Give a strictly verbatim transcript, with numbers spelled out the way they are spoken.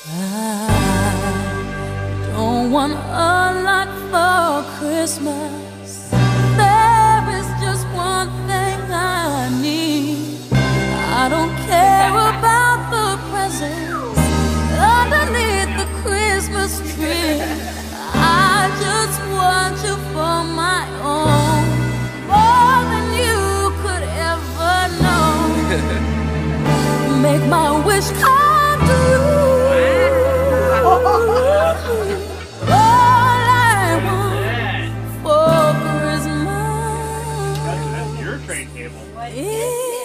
I don't want a lot for Christmas. There is just one thing I need. I don't care about the presents underneath the Christmas tree. I just want you for my own, more than you could ever know. Make my wish come true. All I want for Christmas. That's, that's your train table. is